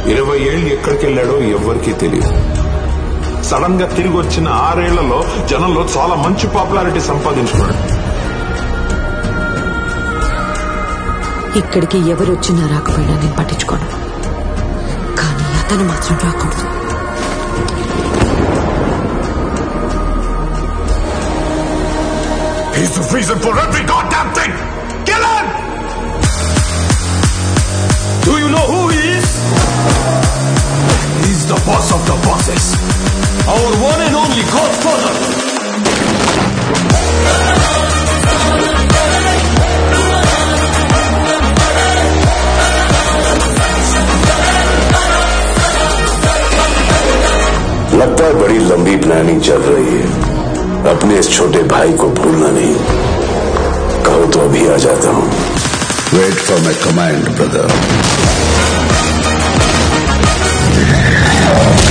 20 ఏళ్ళు ఎక్కడికెళ్ళాడో ఎవ్వరికీ తెలియదు. సడన్ గా తిరిగి వచ్చిన 6 ఏళ్లలో జనంలో చాలా మంచి పాపులారిటీ సంపాదించుకున్నాడు. ఇక్కడికి ఎవరు వచ్చినా రాకపోయినా నేను పట్టించుకోను, కానీ అతను మాత్రం రాకూడదు. He's the reason for every goddamn thing! Kill him! Do you know who he is? He's the boss of the bosses. Our one and only godfather. लगता है बड़ी लंबी प्लानिंग चल रही है. अपने इस छोटे भाई को भूलना नहीं. कहो तो अभी आ जाता हूं. Wait for my command brother.